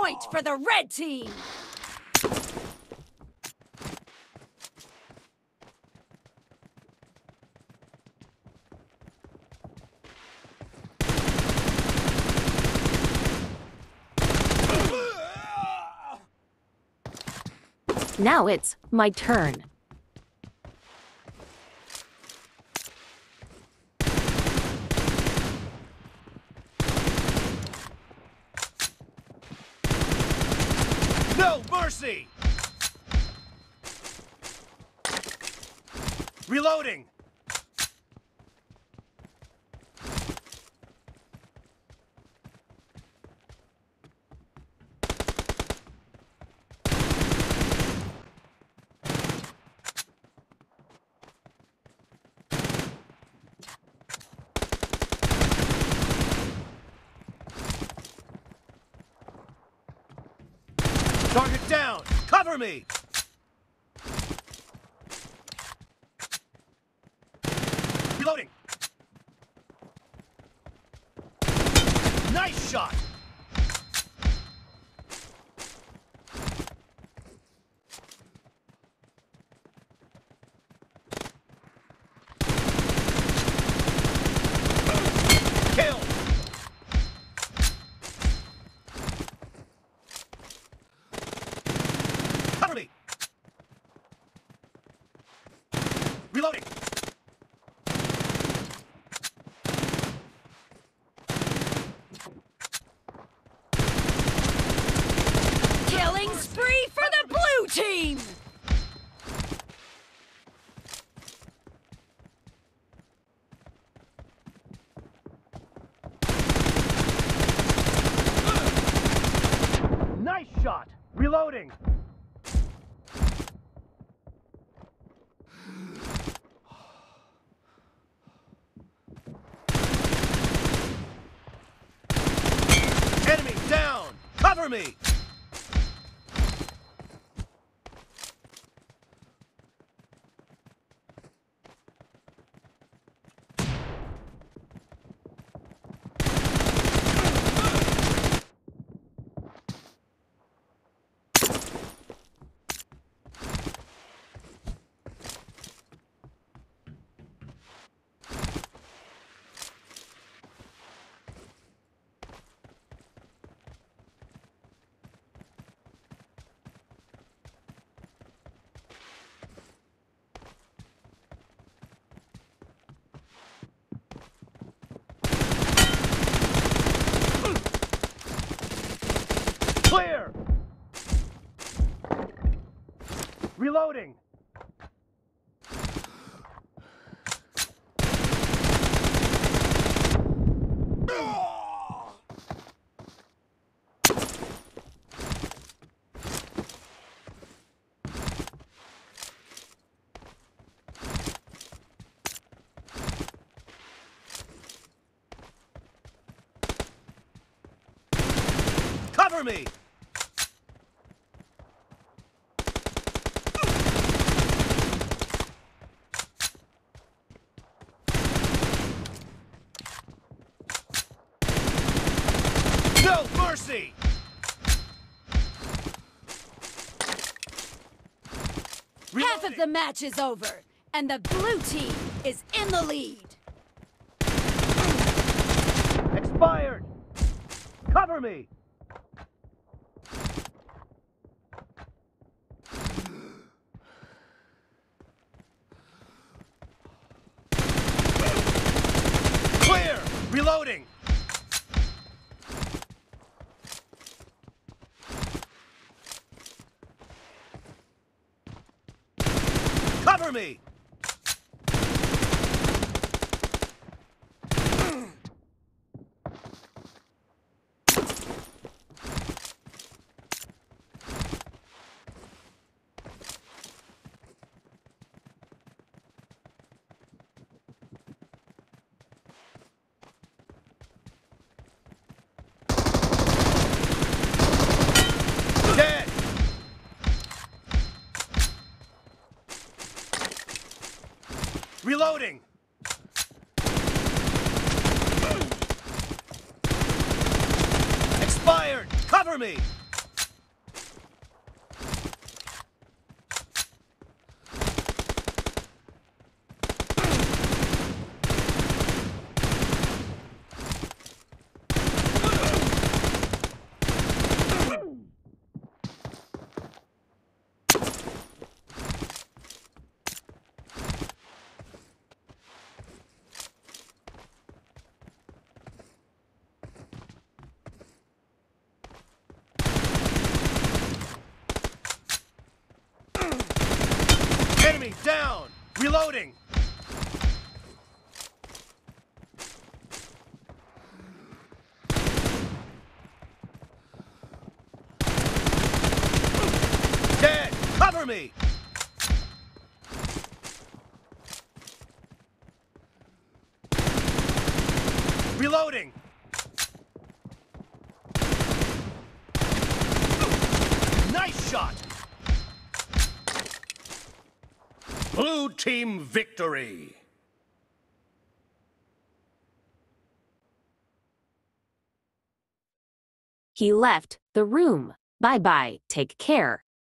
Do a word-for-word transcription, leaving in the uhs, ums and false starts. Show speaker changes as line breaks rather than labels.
point for the red team!
Now it's my turn.
No mercy! Reloading! Target down! Cover me! Reloading! Nice shot! Kill! Cover me! Reloading!
Killing spree for the blue team!
Nice shot! Reloading! Enemy down! Cover me! Clear! Reloading! Cover me! No mercy!
Half of the match is over, and the blue team is in the lead.
Expired! Cover me! Clear! Reloading! Cover me! Dead! Reloading! Expired! Cover me! down! Reloading! Dead! Cover me! Reloading! Nice shot! Blue team victory!
He left the room. Bye bye. Take care.